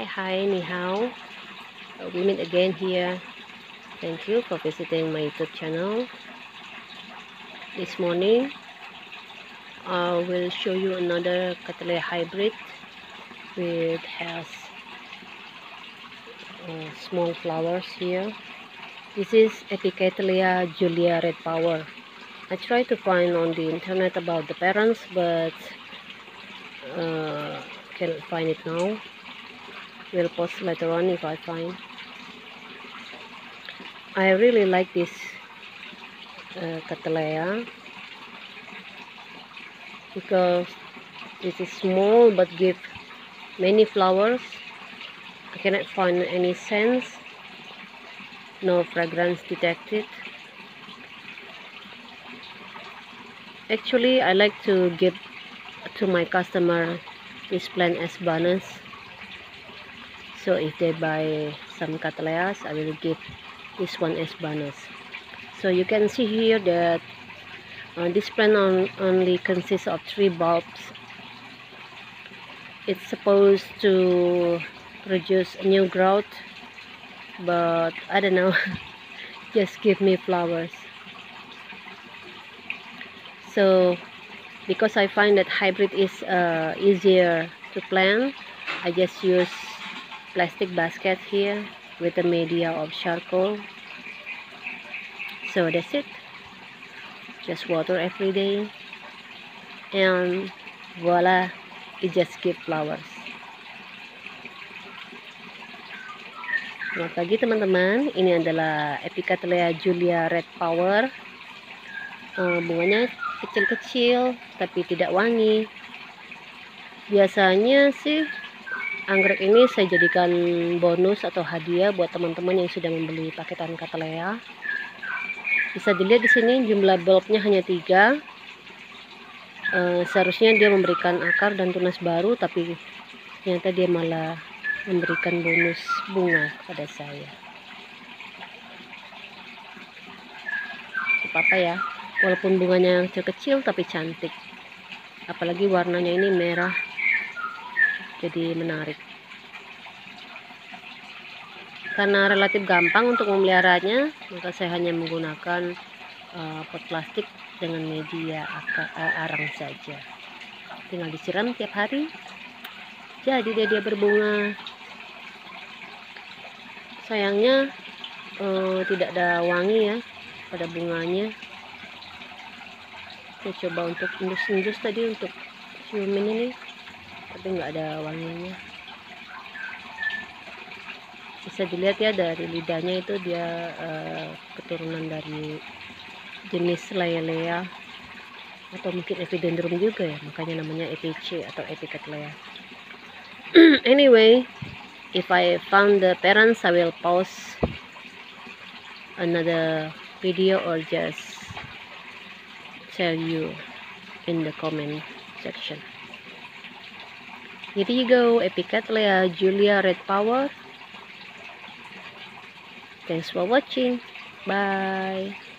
hi, ni hao. We meet again here. Thank you for visiting my YouTube channel. This morning, I will show you another Cattleya hybrid with has small flowers here. This is Epicattleya Julia Red Power. I tried to find on the internet about the parents, but can't find it now. Will post later on if I find. I really like this Cattleya because it is small but give many flowers. I cannot find any scents, no fragrance detected. Actually, I like to give to my customer this plant as bonus. So if they buy some Cattleyas, I will give this one as bonus. So you can see here that this plant only consists of 3 bulbs. It's supposed to produce new growth, but I don't know. Just give me flowers. So because I find that hybrid is easier to plant, I just use plastic basket here with a media of charcoal. So that's it. Just water every day, and voila, it just give flowers. Selamat pagi teman-teman. Ini adalah Epicattleya Julia Red Power. Bunganya kecil-kecil tapi tidak wangi. Biasanya sih anggrek ini saya jadikan bonus atau hadiah buat teman-teman yang sudah membeli paketan Cattleya. Bisa dilihat di sini jumlah bulbnya hanya 3. Seharusnya dia memberikan akar dan tunas baru, tapi ternyata dia malah memberikan bonus bunga kepada saya. Apa-apa ya, walaupun bunganya kecil-kecil tapi cantik. Apalagi warnanya ini merah, jadi menarik. Karena relatif gampang untuk memeliharanya, maka saya hanya menggunakan pot plastik dengan media arang saja. Tinggal disiram tiap hari, jadi dia berbunga. Sayangnya tidak ada wangi ya pada bunganya. Saya coba untuk indus-indus tadi untuk ciumin ini, tapi nggak ada wanginya. Bisa dilihat ya dari lidahnya itu dia keturunan dari jenis Laelea atau mungkin Epidendrum juga ya, makanya namanya EPC atau Epicattleya. Anyway, if I found the parents, I will post another video or just tell you in the comment section. Here you go, Epicattleya Julia Red Power. Thanks for watching. Bye.